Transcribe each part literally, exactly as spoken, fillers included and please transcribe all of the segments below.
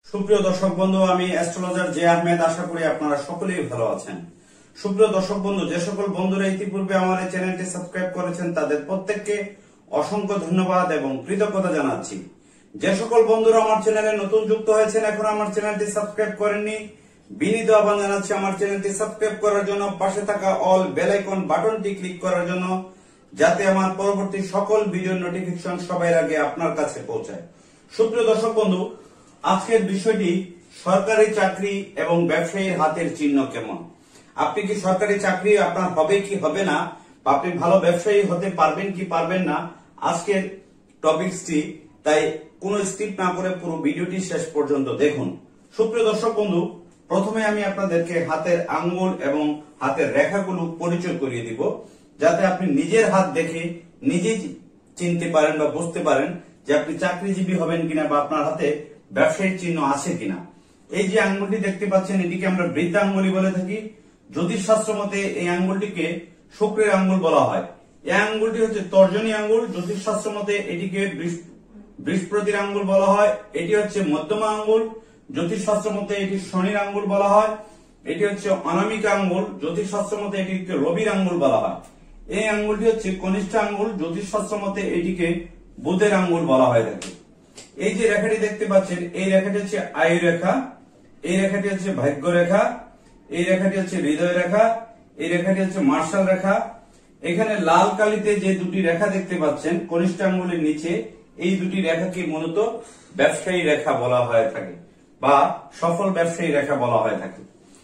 সুপ্রিয় দর্শক বন্ধু, আমি অ্যাস্ট্রোলজার জে আহমেদ। আশা করি আপনারা সকলেই ভালো আছেন। সুপ্রিয় দর্শক বন্ধু, যে সকল বন্ধুরা ইতিপূর্বে আমার এই চ্যানেলটি সাবস্ক্রাইব করেছেন তাদের প্রত্যেককে অসংখ্য ধন্যবাদ এবং কৃতজ্ঞতা জানাচ্ছি। যে সকল বন্ধুরা আমার চ্যানেলে নতুন যুক্ত হয়েছেন, এখন আমার চ্যানেলটি সাবস্ক্রাইব করেননি, বিনীত আহ্বান জানাচ্ছি আমার চ্যানেলটি সাবস্ক্রাইব করার জন্য, পাশে থাকা অল বেল আইকন বাটনটি ক্লিক করার জন্য, যাতে আমার পরবর্তী সকল ভিডিওর নোটিফিকেশন সবার আগে আপনার কাছে পৌঁছায়। সুপ্রিয় দর্শক বন্ধু, আজকের বিষয়টি সরকারি চাকরি এবং ব্যবসায়ীর হাতের চিহ্ন কেমন। আপনি কি সরকারি চাকরি আপনার হবে কি হবে না, বা আপনি ভালো ব্যবসায়ী হতে পারবেন কি পারবেন না, আজকের টপিকসটি। তাই কোনো স্কিপ না করে পুরো ভিডিওটি শেষ পর্যন্ত দেখুন। সুপ্রিয় দর্শক বন্ধু, প্রথমে আমি আপনাদেরকে হাতের আঙ্গুল এবং হাতের রেখাগুলো পরিচয় করিয়ে দিব, যাতে আপনি নিজের হাত দেখে নিজেই চিনতে পারেন বা বুঝতে পারেন যে আপনি চাকরিজীবী হবেন কিনা বা আপনার হাতে ব্যবসায়িক চিহ্ন আছে কিনা। এই যে আঙ্গুলটি দেখতে পাচ্ছেন, এটিকে আমরা বৃদ্ধা আঙ্গুলি বলে থাকি। জ্যোতিষ শাস্ত্র মতে এই আঙ্গুলটিকে শুক্রের আঙ্গুল বলা হয়। এই আঙ্গুলটি হচ্ছে তর্জনী আঙ্গুল। জ্যোতিষ শাস্ত্র মতে এটিকে বৃহস্পতির আঙ্গুল বলা হয়। এটি হচ্ছে মধ্যমা আঙ্গুল। জ্যোতিষ শাস্ত্র মতে এটি শনির আঙ্গুল বলা হয়। এটি হচ্ছে অনামিকা আঙ্গুল। জ্যোতিষ শাস্ত্র মতে এটিকে রবির আঙ্গুল বলা হয়। এই আঙ্গুলটি হচ্ছে কনিষ্ঠ আঙ্গুল। জ্যোতিষ শাস্ত্র মতে এটিকে বুধের আঙ্গুল বলা হয় থাকে। এই যে রেখাটি দেখতে পাচ্ছেন, এই রেখাটি হচ্ছে আয়ু রেখা, এই রেখাটি হচ্ছে ভাগ্য রেখা, এই রেখাটি হচ্ছে হৃদয় রেখা, এই রেখাটি হচ্ছে মার্শাল রেখা। এখানে লাল কালিতে যে দুটি রেখা দেখতে পাচ্ছেন কনিষ্ঠ আঙ্গুলের নিচে, এই দুটি রেখাকে মূলত ব্যবসায়ী রেখা বলা হয়ে থাকে বা সফল ব্যবসায়ী রেখা বলা হয়ে থাকে।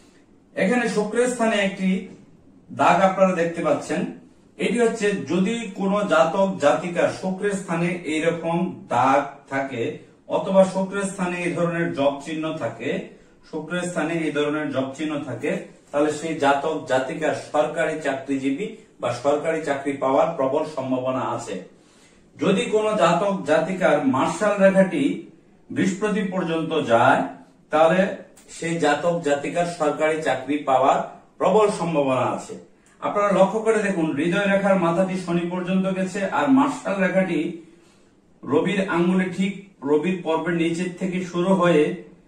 এখানে শুক্রের স্থানে একটি দাগ আপনারা দেখতে পাচ্ছেন। এটি হচ্ছে যদি কোনো জাতক জাতিকার শুক্রের স্থানে এইরকম দাগ থাকে, অথবা শুক্রের স্থানে এই ধরনের জব চিহ্ন থাকে, শুক্রের স্থানে এই ধরনের জব চিহ্ন থাকে, তাহলে সেই জাতক জাতিকার সরকারি চাকরিজীবী বা সরকারি চাকরি পাওয়ার প্রবল সম্ভাবনা আছে। যদি কোনো জাতক জাতিকার মার্শাল রেখাটি বৃহস্পতি পর্যন্ত যায়, তাহলে সেই জাতক জাতিকার সরকারি চাকরি পাওয়ার প্রবল সম্ভাবনা আছে। আপনারা লক্ষ্য করে দেখুন, হৃদয় রেখার মাথাটি শনি পর্যন্ত গেছে, আর মার্শাল রেখাটি রবির আঙ্গুলে ঠিক রবির পর্বের নিচের থেকে শুরু হয়ে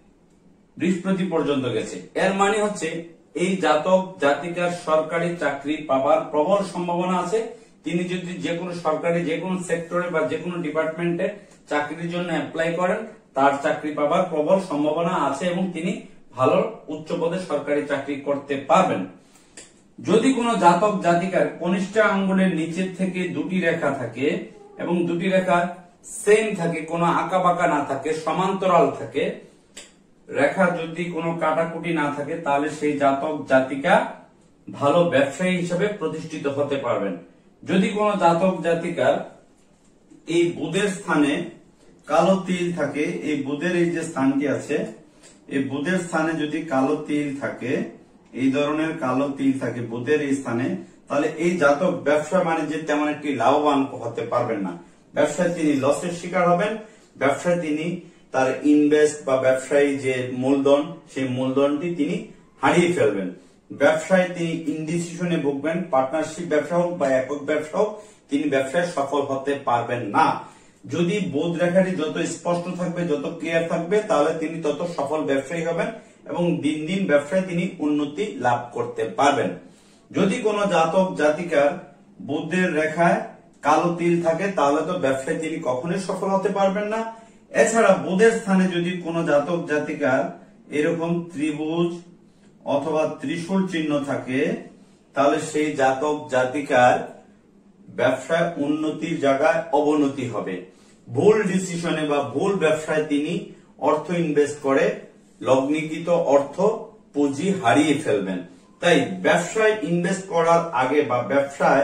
বৃহস্পতি পর্যন্ত গেছে। এর মানে হচ্ছে এই জাতক জাতিকার সরকারি চাকরি পাওয়ার প্রবল সম্ভাবনা আছে। তিনি যদি যে কোনো সরকারি যে কোনো সেক্টরে বা যে কোনো ডিপার্টমেন্টে চাকরির জন্য অ্যাপ্লাই করেন, তার চাকরি পাওয়ার প্রবল সম্ভাবনা আছে এবং তিনি ভালো উচ্চ পদে সরকারি চাকরি করতে পারবেন। যদি কোনো জাতক জাতিকার কনিষ্ঠ আঙ্গুলের নিচের থেকে দুটি রেখা থাকে এবং দুটি রেখা সেম থাকে, কোনো আঁকা বাঁকা না থাকে, সমান্তরাল থাকে, রেখা যদি কোনো কাটাকুটি না থাকে, তাহলে সেই জাতক জাতিকা ভালো ব্যবসায়ী হিসেবে প্রতিষ্ঠিত হতে পারবেন। যদি কোনো জাতক জাতিকার এই বুধের স্থানে কালো তিল থাকে, এই বুধের এই যে স্থানটি আছে, এই বুধের স্থানে যদি কালো তিল থাকে, এই ধরনের কালো তিল থাকে বুধের এই স্থানে, তাহলে এই জাতক ব্যবসা বাণিজ্যে তেমন একটি লাভবান হতে পারবেন না। ব্যবসায় তিনি লসের শিকার হবেন। ব্যবসায় তিনি তার ইনভেস্ট বা ব্যবসায়ী যে মূলধন, সেই মূলধনটি তিনি হারিয়ে ফেলবেন। ব্যবসায় তিনি ইনডিসিশনে ভুগবেন। পার্টনারশিপ ব্যবসা হোক বা একক ব্যবসা হোক, তিনি ব্যবসায় সফল হতে পারবেন না। যদি বুধ রেখাটি যত স্পষ্ট থাকবে, যত ক্লিয়ার থাকবে, তাহলে তিনি তত সফল ব্যবসায়ী হবেন এবং দিন দিন ব্যবসায় তিনি উন্নতি লাভ করতে পারবেন। যদি কোনো জাতক জাতিকার বুধের রেখায় কালো তিল থাকে, তাহলে তো ব্যবসায় তিনি কখনোই সফল হতে পারবেন না। এছাড়া বুধের স্থানে যদি কোনো জাতক জাতিকার এরকম ত্রিভুজ অথবা ত্রিশূল চিহ্ন থাকে, তাহলে সেই জাতক জাতিকার ব্যবসায় উন্নতির জায়গায় অবনতি হবে। ভুল ডিসিশনে বা ভুল ব্যবসায় তিনি অর্থ ইনভেস্ট করে লগ্নিকৃত অর্থ পুঁজি হারিয়ে ফেলবেন। তাই ব্যবসায় ইনভেস্ট করার আগে বা ব্যবসায়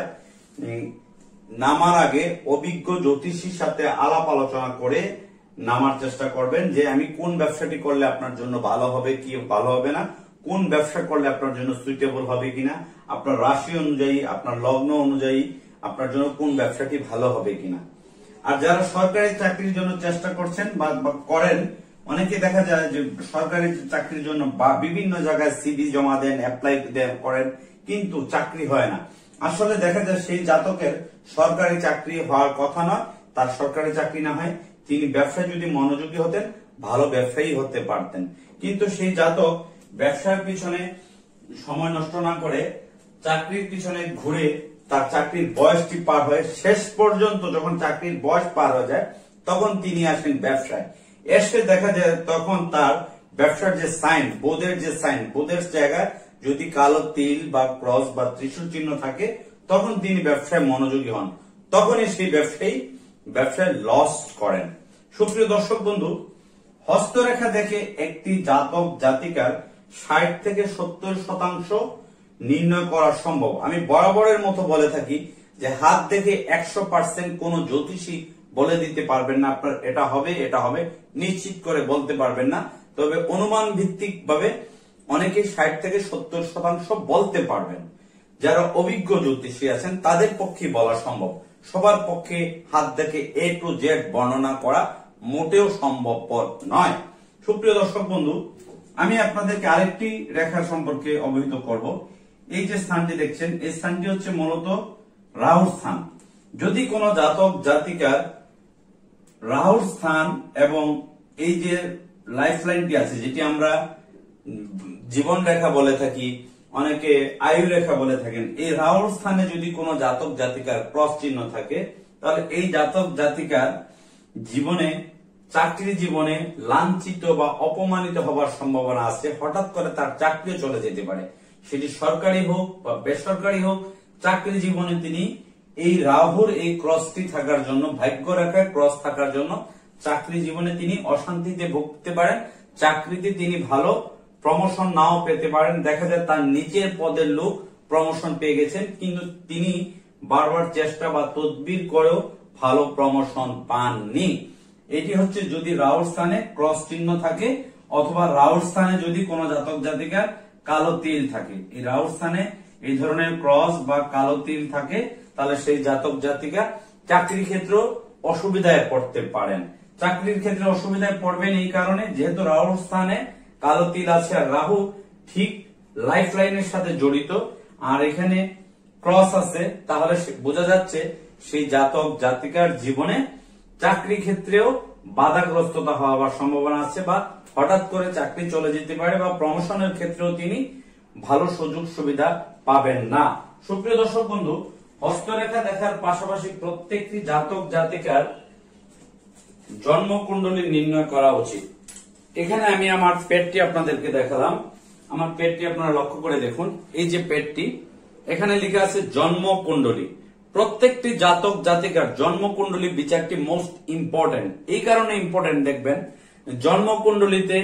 নামার আগে অভিজ্ঞ জ্যোতিষীর সাথে আলাপ আলোচনা করে নামার চেষ্টা করবেন, যে আমি কোন ব্যবসাটি করলে আপনার জন্য ভালো হবে কি ভালো হবে না, কোন ব্যবসা করলে আপনার জন্য সুইটেবল হবে কিনা, আপনার রাশি অনুযায়ী, আপনার লগ্ন অনুযায়ী আপনার জন্য কোন ব্যবসাটি ভালো হবে কিনা। আর যারা সরকারি চাকরির জন্য চেষ্টা করছেন বা করেন, অনেকে দেখা যায় যে সরকারি চাকরির জন্য বা বিভিন্ন জায়গায় সিভি জমা দেন, অ্যাপ্লাই করেন, কিন্তু চাকরি হয় না। আসলে দেখা যায় সেই জাতকের সরকারি চাকরি হওয়ার কথা নয়, তার সরকারি চাকরি না হয় তিনি ব্যবসায় যদি মনোযোগী হতেন, ভালো ব্যবসায়ী হতে পারতেন। কিন্তু সেই জাতক ব্যবসার পিছনে সময় নষ্ট না করে চাকরির পিছনে ঘুরে তার চাকরির বয়সটি পার হয়ে শেষ পর্যন্ত যখন চাকরির বয়স পার হয়ে যায় তখন তিনি আসেন ব্যবসায়। এসে দেখা যায় তখন তার ব্যবসার যে সাইন, বোধের যে সাইন, বোধের জায়গায় যদি কালো তিল বা ক্রস বা ত্রিশূল চিহ্ন থাকে তখন তিনি ব্যবসায় মনোযোগী হন, তখনই সেই ব্যবসায়ী ব্যবসায় লস করেন। সুপ্রিয় দর্শক বন্ধু, হস্তরেখা দেখে একটি জাতক জাতিকার ষাট থেকে সত্তর শতাংশ নির্ণয় করা সম্ভব। আমি বরাবরের মতো বলে থাকি যে হাত দেখে একশো পার্সেন্ট কোন জ্যোতিষী বলে দিতে পারবেন না আপনার এটা হবে এটা হবে, নিশ্চিত করে বলতে পারবেন না। তবে অনুমান ভিত্তিক ভাবে অনেকে ষাট থেকে সত্তর শতাংশ বলতে পারবেন। যারা অভিজ্ঞ জ্যোতিষী আছেন তাদের পক্ষে বলা সম্ভব, সবার পক্ষে হাত দেখে এ টু জেড বর্ণনা করা মোটেও সম্ভবপর নয়। সুপ্রিয় দর্শক বন্ধু, আমি আপনাদেরকে আরেকটি রেখা সম্পর্কে অবহিত করব। এই যে স্থানটি দেখছেন এই স্থানটি হচ্ছে মূলত রাহুর স্থান। যদি কোনো জাতক জাতিকার রাহুর স্থান এবং এই যে লাইফ লাইনটি আছে যেটি আমরা জীবন রেখা বলে থাকি, অনেকে আয়ু রেখা বলে থাকেন, এই রাহুর স্থানে যদি কোনো জাতক জাতিকার ক্রস চিহ্ন থাকে তাহলে এই জাতক জাতিকার জীবনে চাকরি জীবনে লাঞ্ছিত বা অপমানিত হবার সম্ভাবনা আছে। হঠাৎ করে তার চাকরিও চলে যেতে পারে, সেটি সরকারি হোক বা বেসরকারি হোক। চাকরি জীবনে তিনি এই রাহুর এই ক্রসটি থাকার জন্য, ভাগ্য রেখায় ক্রস থাকার জন্য চাকরি জীবনে তিনি অশান্তিতে ভুগতে পারেন, চাকরিতে তিনি ভালো প্রমোশন নাও পেতে পারেন। দেখা যায় তার নিচের পদের লোক প্রমোশন পেয়ে গেছেন, কিন্তু তিনি বারবার চেষ্টা বা তদবির করেও ভালো প্রমোশন পাননি। এটি হচ্ছে যদি রাহুর স্থানে ক্রস চিহ্ন থাকে অথবা রাহুর স্থানে যদি কোনো জাতক জাতিকার কালো তিল থাকে। এই রাহুর স্থানে এই ধরনের ক্রস বা কালো তিল থাকে তাহলে সেই জাতক জাতিকা চাকরির ক্ষেত্রে অসুবিধায় পড়তে পারেন। চাকরির ক্ষেত্রে অসুবিধায় পড়বেন এই কারণে যেহেতু রাহুর স্থানে কালো তিল আছে আর রাহু ঠিক লাইফ লাইনের সাথে জড়িত আর এখানে ক্রস আছে, তাহলে বোঝা যাচ্ছে সেই জাতক জাতিকার জীবনে চাকরি ক্ষেত্রেও বাধাগ্রস্ততা হওয়ার সম্ভাবনা আছে বা হঠাৎ করে চাকরি চলে যেতে পারে বা প্রমোশনের ক্ষেত্রেও তিনি ভালো সুযোগ সুবিধা পাবেন না। সুপ্রিয় দর্শক বন্ধু, হস্তরেখা দেখার পাশাপাশি প্রত্যেকটি জাতক জাতিকার জন্মকুণ্ডলী নির্ণয় করা উচিত। এখানে আমি আমার পেটটি আপনাদেরকে দেখালাম, আমার পেটটি আপনারা লক্ষ্য করে দেখুন। এই যে পেটটি, এখানে লেখা আছে জন্মকুণ্ডলী। প্রত্যেকটি জাতক জাতিকার জন্মকুণ্ডলী বিচারটি মোস্ট ইম্পর্টেন্ট। এই কারণে ইম্পর্টেন্ট, দেখবেন জন্মকুণ্ডলীতে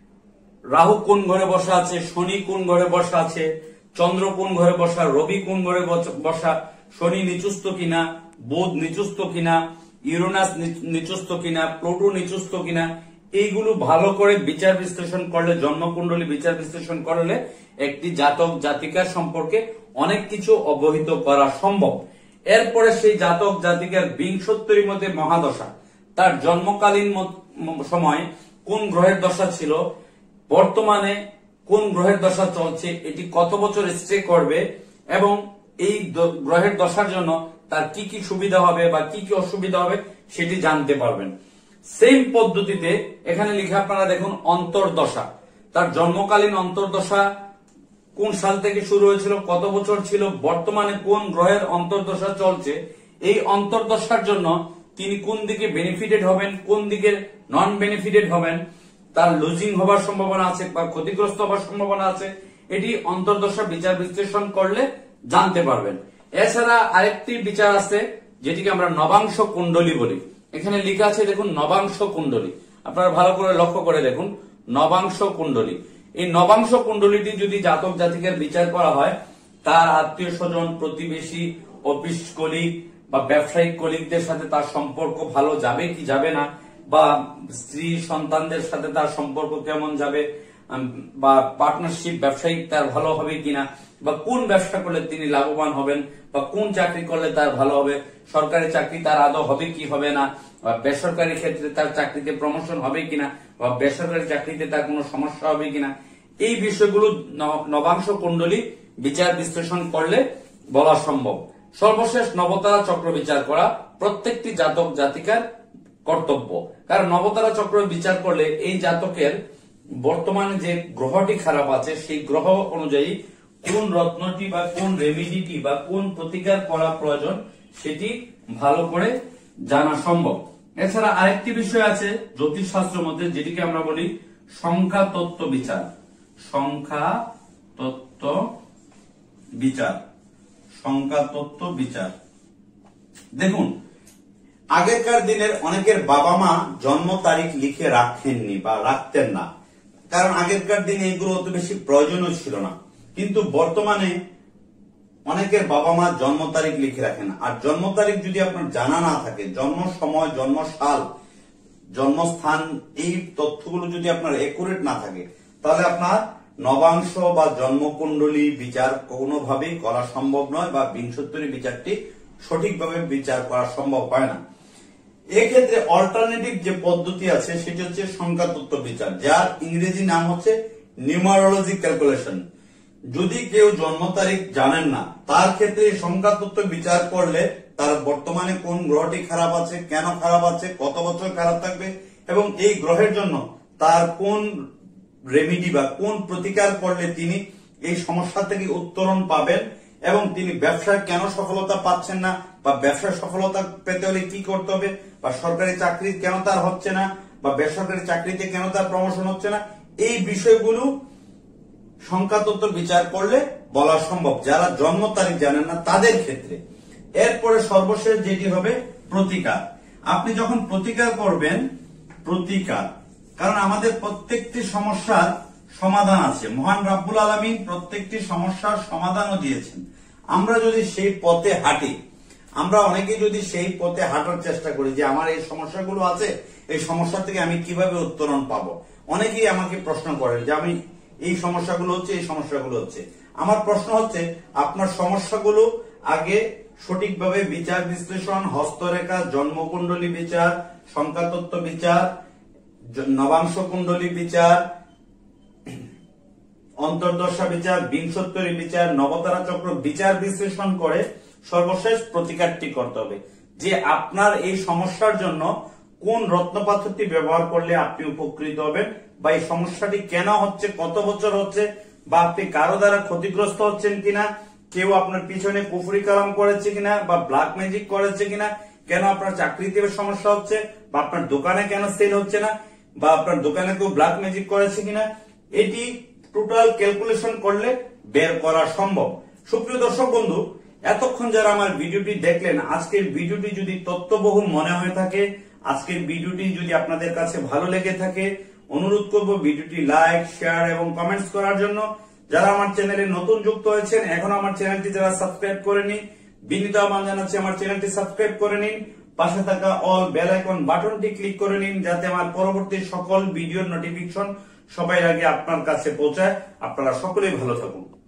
রাহু কোন ঘরে বসা আছে, শনি কোন ঘরে বসা আছে, চন্দ্র কোন ঘরে বসা, রবি কোন ঘরে বসা, শনি নিচুস্থ কিনা, বুধ নিচুস্থ কিনা, ইউরেনাস নিচুস্থ কিনা, প্লুটো নিচুস্থ কিনা, এইগুলো ভালো করে বিচার বিশ্লেষণ করলে, জন্মকুণ্ডলী বিচার বিশ্লেষণ করলে একটি জাতক জাতিকার সম্পর্কে অনেক কিছু অবহিত করা সম্ভব। এরপরে সেই জাতক জাতিকার বিংশোত্তরীর মধ্যে মহাদশা, তার জন্মকালীন সময় কোন গ্রহের দশা ছিল, বর্তমানে কোন গ্রহের দশা চলছে, এটি কত বছর স্টে করবে এবং এই গ্রহের দশার জন্য তার কি কি সুবিধা হবে বা কি কি অসুবিধা হবে সেটি জানতে পারবেন। সেম পদ্ধতিতে এখানে লিখে আপনারা দেখুন অন্তর্দশা, তার জন্মকালীন অন্তর্দশা কোন সাল থেকে শুরু হয়েছিল, কত বছর ছিল, বর্তমানে কোন গ্রহের অন্তর্দশা চলছে, এই অন্তর্দশার জন্য তিনি কোন দিকে বেনিফিটেড হবেন, কোন দিকে নন বেনিফিটেড হবেন, তার লুজিং হবার সম্ভাবনা আছে বা ক্ষতিগ্রস্ত হবার সম্ভাবনা আছে, এটি অন্তর্দশা বিচার বিশ্লেষণ করলে জানতে পারবেন। এছাড়া আরেকটি বিচার আছে যেটিকে আমরা নবাংশ কুণ্ডলী বলি। এখানে লেখা আছে দেখুন নবাংশ কুণ্ডলী, আপনারা ভালো করে লক্ষ্য করে দেখুন নবাংশ কুণ্ডলী। এই নবাংশ কুণ্ডলীটি যদি জাতক জাতিকার বিচার করা হয়, তার আত্মীয় স্বজন, প্রতিবেশী, অফিস কলিগ বা ব্যবসায়িক কলিগদের সাথে তার সম্পর্ক ভালো যাবে কি যাবে না, বা স্ত্রী সন্তানদের সাথে তার সম্পর্ক কেমন যাবে, বা পার্টনারশিপ ব্যবসায়িক তার ভালো হবে কিনা, বা কোন ব্যবসা করলে তিনি লাভবান হবেন, বা কোন চাকরি করলে তার ভালো হবে, সরকারি চাকরি তার আদৌ হবে কি হবে না, বা বেসরকারি ক্ষেত্রে তার চাকরিতে প্রমোশন হবে কিনা, বা বেসরকারি চাকরিতে তার কোনো সমস্যা হবে কিনা, এই বিষয়গুলো নবাংশ কুণ্ডলী বিচার বিশ্লেষণ করলে বলা সম্ভব। সর্বশেষ নবতারা চক্র বিচার করা প্রত্যেকটি জাতক জাতিকার কর্তব্য। কারণ নবতারা চক্র বিচার করলে এই জাতকের বর্তমানে যে গ্রহটি খারাপ আছে সেই গ্রহ অনুযায়ী কোন রত্নটি বা কোন রেমিডিটি বা কোন প্রতিকার করা প্রয়োজন সেটি ভালো করে জানা সম্ভব। এছাড়া আরেকটি বিষয় আছে জ্যোতিষ শাস্ত্র মধ্যে, যেটিকে আমরা বলি সংখ্যা তত্ত্ব বিচার। সংখ্যা তত্ত্ব বিচার সংখ্যা তত্ত্ব বিচার দেখুন, আগেকার দিনের অনেকের বাবা মা জন্ম তারিখ লিখে রাখেননি বা রাখতেন না, কারণ আগেকার দিনে এগুলো অত বেশি প্রয়োজনও ছিল না। কিন্তু বর্তমানে অনেকের বাবা মা জন্ম তারিখ লিখে রাখেন, আর জন্ম তারিখ যদি আপনার জানা না থাকে, জন্ম সময়, জন্ম সাল, জন্মস্থান, এই তথ্যগুলো যদি আপনার একুরেট না থাকে, তাহলে আপনার নবাংশ বা জন্মকুণ্ডলী বিচার কোনোভাবেই করা সম্ভব নয়, বা বিংশোত্তরী বিচারটি সঠিকভাবে বিচার করা সম্ভব হয় না। এক্ষেত্রে অল্টারনেটিভ যে পদ্ধতি আছে সেটি হচ্ছে সংখ্যাতত্ত্ব বিচার, যার ইংরেজি নাম হচ্ছে নিউমারোলজি ক্যালকুলেশন। যদি কেউ জন্ম তারিখ জানেন না, তার ক্ষেত্রে সংখ্যাতত্ত্ব বিচার করলে তার বর্তমানে কোন গ্রহটি খারাপ আছে, কেন খারাপ আছে, কত বছর খারাপ থাকবে, এবং এই গ্রহের জন্য তার কোন রেমিডি বা কোন প্রতিকার করলে তিনি এই সমস্যা থেকে উত্তরণ পাবেন, এবং তিনি ব্যবসায় কেন সফলতা পাচ্ছেন না, বা ব্যবসায় সফলতা পেতে হলে কি করতে হবে, বা সরকারি চাকরি কেন তার হচ্ছে না, বা বেসরকারি চাকরিতে কেন তার প্রমোশন হচ্ছে না, এই বিষয়গুলো সংখ্যাতত্ত্ব বিচার করলে বলা সম্ভব, যারা জন্ম তারিখ জানেন না তাদের ক্ষেত্রে। এরপরে সর্বশেষ যেটি হবে প্রতিকার। আপনি যখন প্রতিকার করবেন, প্রতিকার, কারণ আমাদের প্রত্যেকটি সমস্যার সমাধান আছে, মহান রাব্বুল আলামিন প্রত্যেকটি সমস্যার সমাধানও দিয়েছেন। আমরা যদি সেই পথে হাঁটি, আমরা অনেকে যদি সেই পথে হাঁটার চেষ্টা করি যে আমার এই সমস্যাগুলো আছে, এই সমস্যা থেকে আমি কিভাবে উত্তরণ পাবো। অনেকেই আমাকে প্রশ্ন করেন যে আমি এই সমস্যাগুলো হচ্ছে, এই সমস্যাগুলো হচ্ছে। আমার প্রশ্ন হচ্ছে, আপনার সমস্যাগুলো আগে সঠিকভাবে বিচার বিশ্লেষণ, হস্তরেখা, জন্মকুণ্ডলী বিচার, সংখ্যাতত্ত্ব বিচার, নবাংশ কুণ্ডলী বিচার, অন্তর্দশা বিচার, বিংশোত্তরী বিচার, নবতারা চক্র বিচার বিশ্লেষণ করে সর্বশেষ প্রতিকারটি করতে হবে, যে আপনার এই সমস্যার জন্য কোন রত্নপাথরটি ব্যবহার করলে আপনি উপকৃত হবেন, বা এই সমস্যাটি কেন হচ্ছে, কত বছর হচ্ছে, বা আপনি কারো দ্বারা ক্ষতিগ্রস্ত হচ্ছেন কিনা, কেউ আপনার পিছনে কুফরি কালাম করেছে কিনা, বা ব্ল্যাক ম্যাজিক করেছে কিনা, কেন আপনার চাকরিতে সমস্যা হচ্ছে, বা আপনার দোকানে কেন সেল হচ্ছে না, বা আপনার দোকানে কেউ ব্ল্যাক ম্যাজিক করেছে কিনা, এটি টোটাল ক্যালকুলেশন করলে বের করা সম্ভব। সুপ্রিয় দর্শক বন্ধু, এতক্ষণ যারা আমার ভিডিওটি দেখলেন, আজকের ভিডিওটি যদি তথ্যবহুল মনে হয়ে থাকে, আজকের ভিডিওটি যদি আপনাদের কাছে ভালো লেগে থাকে, অনুরোধ করব ভিডিওটি লাইক, শেয়ার এবং কমেন্টস করার জন্য। যারা আমার চ্যানেলে নতুন যুক্ত হয়েছেন, এখন আমার চ্যানেলটি যারা সাবস্ক্রাইব করেনি, বিনীত আহ্বান জানাচ্ছি আমার চ্যানেলটি সাবস্ক্রাইব করে নিন। পাশে থাকা অল বেল আইকন বাটনটি ক্লিক করে নিন, যাতে আমার পরবর্তী সকল ভিডিওর নোটিফিকেশন সবার আগে আপনার কাছে পৌঁছায়। আপনারা সকলেই ভালো থাকুন।